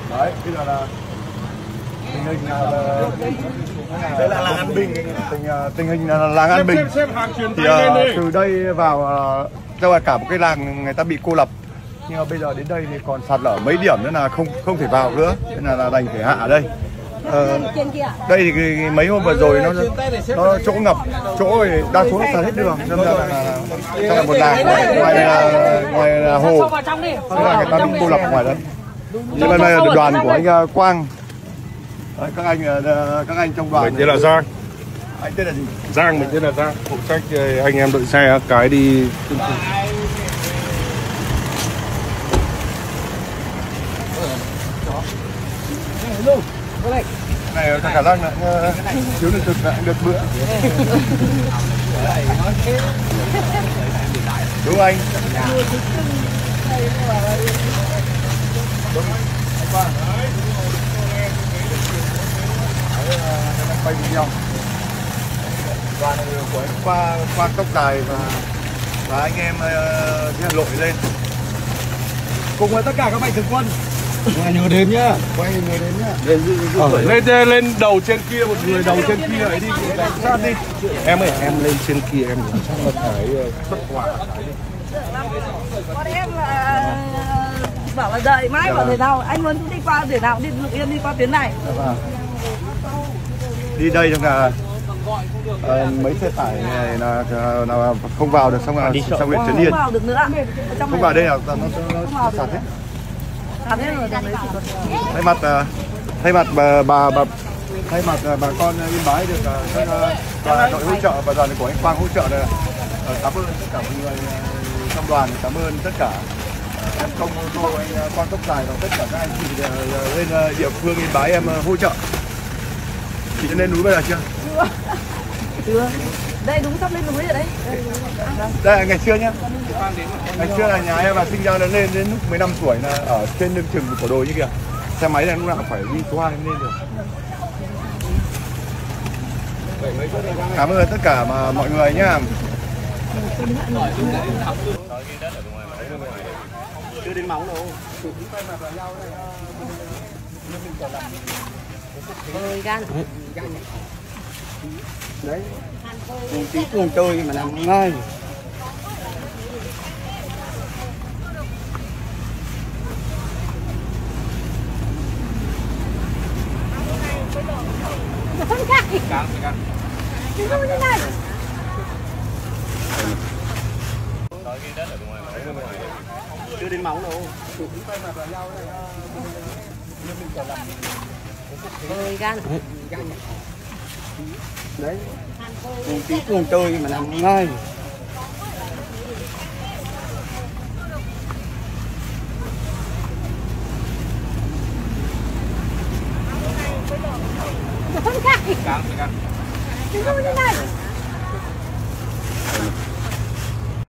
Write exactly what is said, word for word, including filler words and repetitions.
Đấy, bây giờ là tình hình là đây là làng An Bình, tình tình hình là làng An Bình. Thì uh, từ đây vào uh, cho là cả một cái làng người ta bị cô lập. Nhưng mà bây giờ đến đây thì còn sạt lở mấy điểm nữa là không không thể vào nữa, nên là, là đành phải hạ ở đây. Ờ, đây thì mấy hôm vừa rồi nó nó chỗ ngập, chỗ thì đa số là hết đường, nên là, là, là, là một làng ngoài ngoài, ngoài là hồ, nên là người ta bị cô lập ngoài đấy. Cho nên đây là đoàn của anh Quang, đấy, các anh các anh trong đoàn. Mình tên là Giang. Anh tên là gì? Giang, mình tên là Giang, phụ trách anh em đội xe cái đi. Này cả răng là thiếu lương thực lại được bữa. Đúng anh. Quay video. Đoàn của anh qua qua tốc đài và và anh em Hà Nội lên cùng với tất cả các mạnh thường quân. Quay nhớ đến nhá. Quay người đến nhá. Lên, ờ, lên lên đầu trên kia, một người đầu trên kia ấy đi, sát đi. Em ơi, em lên trên kia em chắc là phải xuất hỏa. Bọn em là bảo là đợi mãi bảo thể nào anh muốn đi qua để nào đi Lục Yên đi qua tuyến này. Đi đây trong là uh, mấy xe tải này là, là không vào được, xong là sang huyện Trấn Yên. Không vào được nữa. Không vào đây là nó nó sạt hết. Thay mặt thay mặt bà bà, bà thay mặt bà con Yên Bái được đoàn đội hỗ trợ và đoàn của anh Quang hỗ trợ là cảm ơn tất cả mọi người trong đoàn, cảm ơn tất cả em công ô tô, anh Quang Tốc Dài và tất cả các anh chị lên địa phương Yên Bái em hỗ trợ. Chị đã lên núi bây giờ chưa? Chưa. Đây đúng sắp lên núi rồi đấy. Đây là ngày xưa nhá. Ngày xưa là nhà em là sinh ra nó lên đến lúc mười lăm tuổi là ở trên lưng chừng của đồi như kìa. Xe máy này lúc nào phải đi số hai lên được. Cảm ơn tất cả mà mọi người nhá. Chưa đến móng đâu. Ôi gan. Đấy. Cùng tí cùng chơi mà làm ngay. Căng, căng. Đừng có như này. Chưa đến móng đâu. Ôi gan. Đấy. Cùng tí cùng chơi mà làm ngay. Căng, căng. Đừng có như này.